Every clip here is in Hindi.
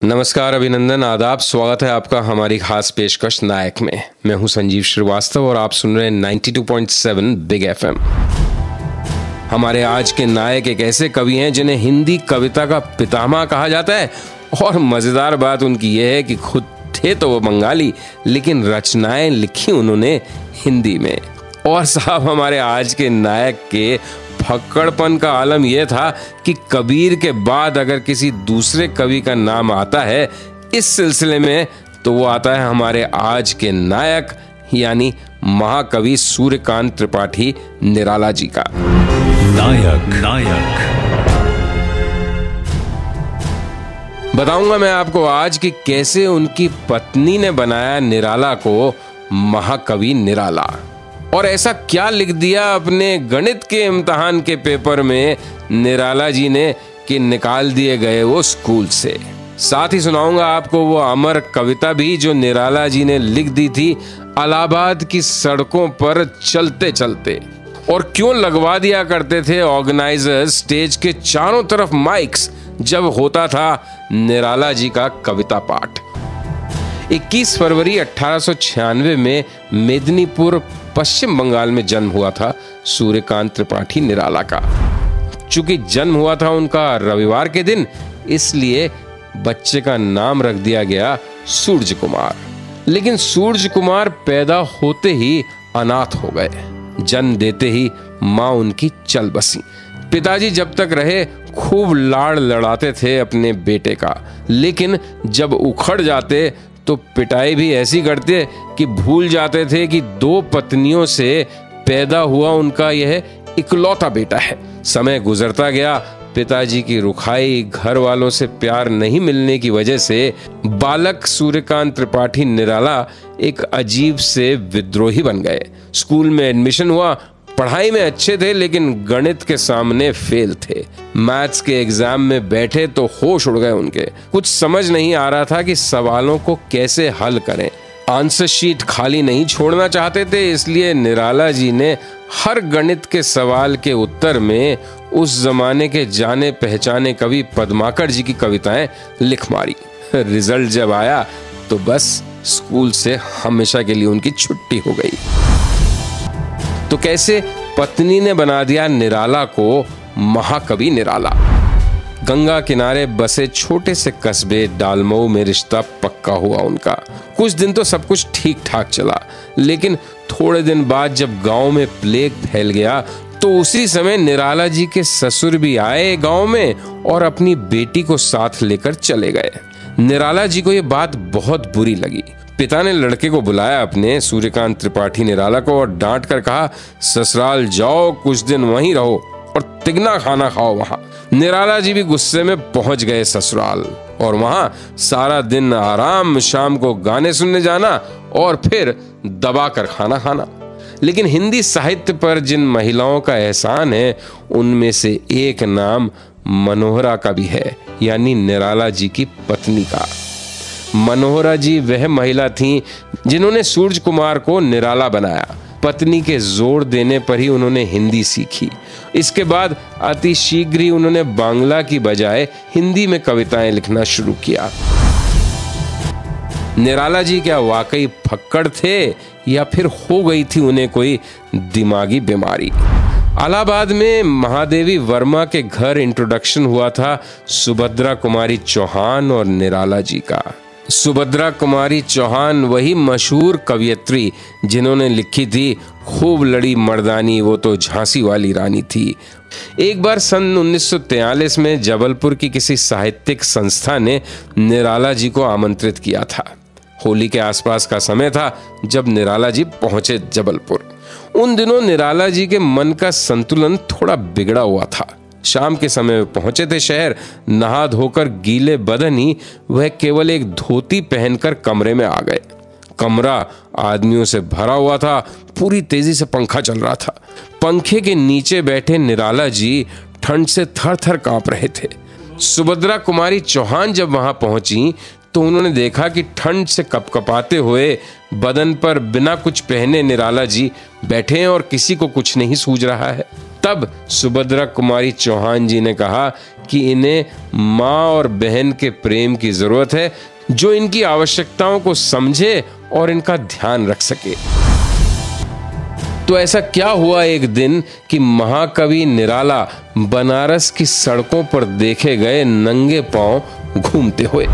नमस्कार, अभिनंदन, आदाब। स्वागत है आपका हमारी खास पेशकश नायक में। मैं हूं संजीव श्रीवास्तव और आप सुन रहे हैं 92.7 बिग एफएम। हमारे आज के नायक एक ऐसे कवि हैं जिन्हें हिंदी कविता का पितामह कहा जाता है। और मजेदार बात उनकी यह है कि खुद थे तो वो बंगाली, लेकिन रचनाएं लिखी उन्होंने हिंदी में। और साहब, हमारे आज के नायक के फक्कड़पन का आलम यह था कि कबीर के बाद अगर किसी दूसरे कवि का नाम आता है इस सिलसिले में, तो वो आता है हमारे आज के नायक यानी महाकवि सूर्यकांत त्रिपाठी निराला जी का। नायक बताऊंगा मैं आपको आज कि कैसे उनकी पत्नी ने बनाया निराला को महाकवि निराला, और ऐसा क्या लिख दिया अपने गणित के इम्तिहान के पेपर में निराला जी ने कि निकाल दिए गए वो स्कूल से। साथ ही सुनाऊंगा आपको वो अमर कविता भी जो निराला जी ने लिख दी थी इलाहाबाद की सड़कों पर चलते चलते, और क्यों लगवा दिया करते थे ऑर्गेनाइजर्स स्टेज के चारों तरफ माइक्स जब होता था निराला जी का कविता पाठ। 21 फरवरी 1896 में मेदिनीपुर पश्चिम बंगाल में जन्म हुआ था सूर्यकांत त्रिपाठी निराला का। चूंकि जन्म हुआ था उनका रविवार के दिन, इसलिए बच्चे का नाम रख दिया गया सूरज कुमार। लेकिन सूरज कुमार पैदा होते ही अनाथ हो गए। जन्म देते ही मां उनकी चल बसी। पिताजी जब तक रहे खूब लाड़ लड़ाते थे अपने बेटे का, लेकिन जब उखड़ जाते तो पिटाई भी ऐसी करते कि भूल जाते थे कि 2 पत्नियों से पैदा हुआ उनका यह इकलौता बेटा है। समय गुजरता गया, पिताजी की रुखाई, घर वालों से प्यार नहीं मिलने की वजह से बालक सूर्यकांत त्रिपाठी निराला एक अजीब से विद्रोही बन गए। स्कूल में एडमिशन हुआ, पढ़ाई में अच्छे थे लेकिन गणित के सामने फेल थे। मैथ्स के एग्जाम में बैठे तो होश उड़ गए उनके। कुछ समझ नहीं आ रहा था कि सवालों को कैसे हल करें। आंसर शीट खाली नहीं छोड़ना चाहते थे, इसलिए निराला जी ने हर गणित के सवाल के उत्तर में उस जमाने के जाने पहचाने कवि पद्माकर जी की कविताएं लिख मारी। रिजल्ट जब आया तो बस स्कूल से हमेशा के लिए उनकी छुट्टी हो गई। तो कैसे पत्नी ने बना दिया निराला को महाकवि निराला। गंगा किनारे बसे छोटे से कस्बे डालमऊ में रिश्ता पक्का हुआ उनका। कुछ दिन तो सब कुछ ठीक ठाक चला, लेकिन थोड़े दिन बाद जब गांव में प्लेग फैल गया तो उसी समय निराला जी के ससुर भी आए गांव में और अपनी बेटी को साथ लेकर चले गए। निराला जी को यह बात बहुत बुरी लगी। पिता ने लड़के को बुलाया अपने सूर्यकांत त्रिपाठी निराला को और डांट कर कहा, ससुराल जाओ, कुछ दिन वहीं रहो और तिगना खाना खाओ वहां। निराला जी भी गुस्से में पहुंच गए ससुराल, और वहां सारा दिन आराम, शाम को गाने सुनने जाना और फिर दबा कर खाना खाना। लेकिन हिंदी साहित्य पर जिन महिलाओं का एहसान है उनमें से एक नाम मनोहरा का भी है, यानी निराला जी की पत्नी का। मनोहरा जी वह महिला थीं जिन्होंने सूरज कुमार को निराला बनाया। पत्नी के जोर देने पर ही उन्होंने हिंदी सीखी। इसके बाद अति शीघ्र ही उन्होंने बांग्ला की बजाय हिंदी में कविताएं लिखना शुरू किया। निराला जी क्या वाकई फक्कड़ थे या फिर हो गई थी उन्हें कोई दिमागी बीमारी? इलाहाबाद में महादेवी वर्मा के घर इंट्रोडक्शन हुआ था सुभद्रा कुमारी चौहान और निराला जी का। सुभद्रा कुमारी चौहान वही मशहूर कवियत्री जिन्होंने लिखी थी खूब लड़ी मर्दानी वो तो झांसी वाली रानी थी। एक बार सन 1943 में जबलपुर की किसी साहित्यिक संस्था ने निराला जी को आमंत्रित किया था। होली के आसपास का समय था जब निराला जी पहुंचे जबलपुर। उन दिनों निराला जी के मन का संतुलन थोड़ा बिगड़ा हुआ था। शाम के समय पहुंचे थे शहर। नहा धोकर गीले बदन ही वह केवल एक धोती पहनकर कमरे में आ गए। कमरा आदमियों से भरा हुआ था। पूरी तेजी से पंखा चल रहा था। पंखे के नीचे बैठे निराला जी ठंड से थर थर कांप रहे थे। सुभद्रा कुमारी चौहान जब वहां पहुंची तो उन्होंने देखा कि ठंड से कपकपाते हुए बदन पर बिना कुछ पहने निराला जी बैठे हैं और किसी को कुछ नहीं सूझ रहा है। तब सुभद्रा कुमारी चौहान जी ने कहा कि इन्हें माँ और बहन के प्रेम की जरूरत है, जो इनकी आवश्यकताओं को समझे और इनका ध्यान रख सके। तो ऐसा क्या हुआ एक दिन कि महाकवि निराला बनारस की सड़कों पर देखे गए नंगे पांव घूमते हुए।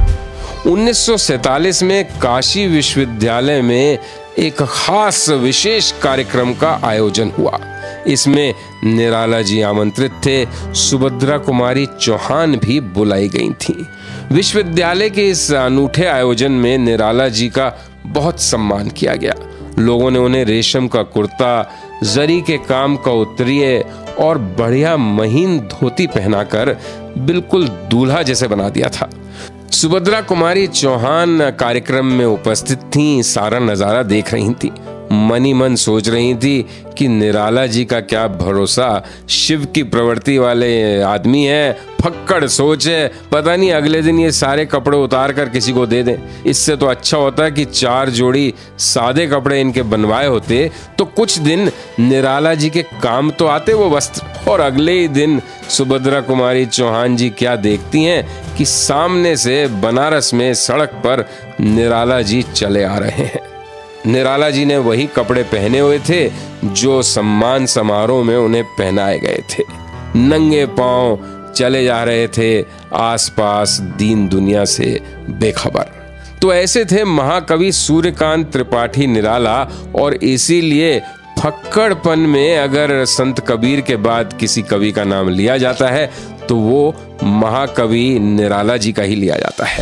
1947 में काशी विश्वविद्यालय में एक खास विशेष कार्यक्रम का आयोजन हुआ। इसमें निराला जी आमंत्रित थे, सुभद्रा कुमारी चौहान भी बुलाई गई थीं। विश्वविद्यालय के इस अनूठे आयोजन में निराला जी का बहुत सम्मान किया गया। लोगों ने उन्हें रेशम का कुर्ता, जरी के काम का उत्तरीय और बढ़िया महीन धोती पहनाकर बिल्कुल दूल्हा जैसे बना दिया था। सुभद्रा कुमारी चौहान कार्यक्रम में उपस्थित थीं, सारा नजारा देख रही थीं। मन ही मन सोच रही थी कि निराला जी का क्या भरोसा, शिव की प्रवृत्ति वाले आदमी है, फक्कड़ सोच है, पता नहीं अगले दिन ये सारे कपड़े उतार कर किसी को दे दें। इससे तो अच्छा होता कि 4 जोड़ी सादे कपड़े इनके बनवाए होते तो कुछ दिन निराला जी के काम तो आते वो वस्त्र। और अगले ही दिन सुभद्रा कुमारी चौहान जी क्या देखती हैं कि सामने से बनारस में सड़क पर निराला जी चले आ रहे हैं। निराला जी ने वही कपड़े पहने हुए थे जो सम्मान समारोह में उन्हें पहनाए गए थे। नंगे पांव चले जा रहे थे, आसपास दीन दुनिया से बेखबर। तो ऐसे थे महाकवि सूर्यकांत त्रिपाठी निराला। और इसीलिए फक्कड़पन में अगर संत कबीर के बाद किसी कवि का नाम लिया जाता है तो वो महाकवि निराला जी का ही लिया जाता है।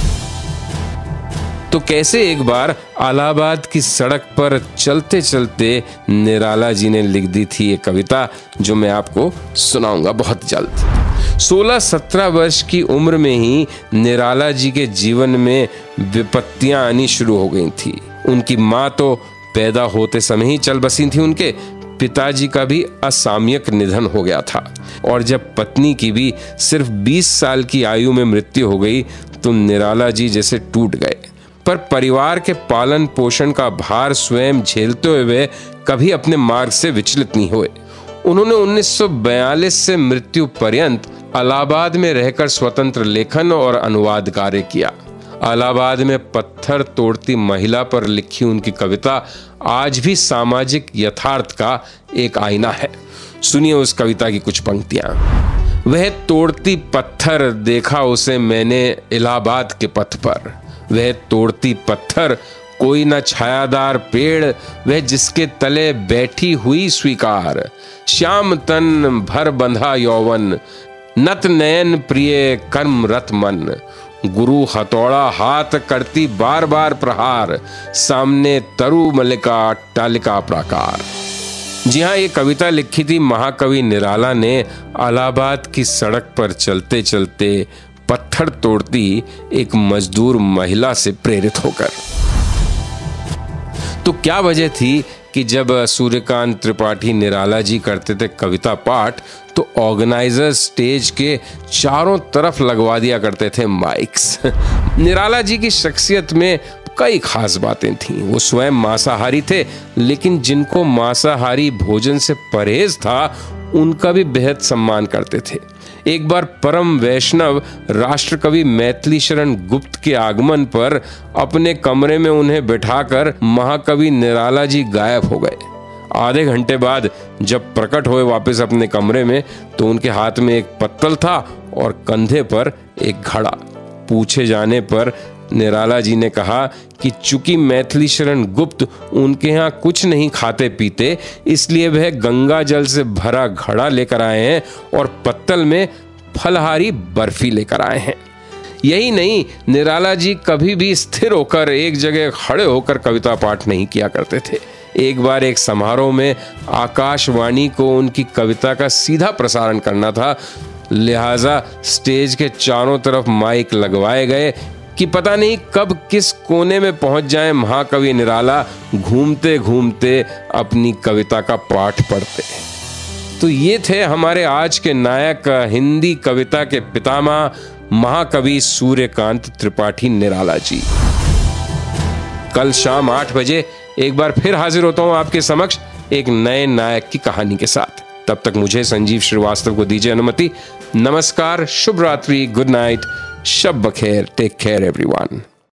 तो कैसे एक बार इलाहाबाद की सड़क पर चलते चलते निराला जी ने लिख दी थी एक कविता, जो मैं आपको सुनाऊंगा बहुत जल्द। 16-17 वर्ष की उम्र में ही निराला जी के जीवन में विपत्तियां आनी शुरू हो गई थी। उनकी माँ तो पैदा होते समय ही चल बसी थी, उनके पिताजी का भी असामयिक निधन हो गया था। और जब पत्नी की भी सिर्फ 20 साल की आयु में मृत्यु हो गई तो निराला जी जैसे टूट गए। पर परिवार के पालन पोषण का भार स्वयं झेलते हुए कभी अपने मार्ग से विचलित नहीं हुए। उन्होंने 1942 से मृत्यु पर्यंत इलाहाबाद में रहकर स्वतंत्र लेखन और अनुवाद कार्य किया। इलाहाबाद में पत्थर तोड़ती महिला पर लिखी उनकी कविता आज भी सामाजिक यथार्थ का एक आईना है। सुनिए उस कविता की कुछ पंक्तियां। वह तोड़ती पत्थर देखा उसे मैंने इलाहाबाद के पथ पर, वह तोड़ती पत्थर कोई न छायादार पेड़, वह जिसके तले बैठी हुई स्वीकार। श्याम तन भर बंधा यौवन, नत नयन प्रिय कर्म रत मन। गुरु हथौड़ा हाथ करती बार बार प्रहार, सामने तरु मल्लिका अट्टालिका प्राकार। जी हाँ, ये कविता लिखी थी महाकवि निराला ने इलाहाबाद की सड़क पर चलते चलते पत्थर तोड़ती एक मजदूर महिला से प्रेरित होकर। तो क्या वजह थी कि जब सूर्यकांत त्रिपाठी निराला जी करते थे कविता पाठ तो ऑर्गेनाइजर स्टेज के चारों तरफ लगवा दिया करते थे माइक्स। निराला जी की शख्सियत में कई खास बातें थीं। वो स्वयं मांसाहारी थे, लेकिन जिनको मांसाहारी भोजन से परहेज था उनका भी बेहद सम्मान करते थे। एक बार परम वैष्णव राष्ट्रकवि मैथिली शरण गुप्त के आगमन पर अपने कमरे में उन्हें बिठाकर महाकवि निराला जी गायब हो गए। आधे घंटे बाद जब प्रकट हुए वापस अपने कमरे में तो उनके हाथ में एक पत्तल था और कंधे पर एक घड़ा। पूछे जाने पर निराला जी ने कहा कि चूंकि मैथिली शरण गुप्त उनके यहाँ कुछ नहीं खाते पीते, इसलिए वह गंगा जल से भरा घड़ा लेकर आए हैं और पत्तल में फलहारी बर्फी लेकर आए हैं। यही नहीं, निराला जी कभी भी स्थिर होकर एक जगह खड़े होकर कविता पाठ नहीं किया करते थे। एक बार एक समारोह में आकाशवाणी को उनकी कविता का सीधा प्रसारण करना था, लिहाजा स्टेज के चारों तरफ माइक लगवाए गए कि पता नहीं कब किस कोने में पहुंच जाए महाकवि निराला घूमते घूमते अपनी कविता का पाठ पढ़ते। तो ये थे हमारे आज के नायक, हिंदी कविता के पितामह महाकवि सूर्यकांत त्रिपाठी निराला जी। कल शाम 8 बजे एक बार फिर हाजिर होता हूं आपके समक्ष एक नए नायक की कहानी के साथ। तब तक मुझे संजीव श्रीवास्तव को दीजिए अनुमति। नमस्कार, शुभ रात्रि, गुड नाइट, शब बखेर, टेक केयर एवरीवन।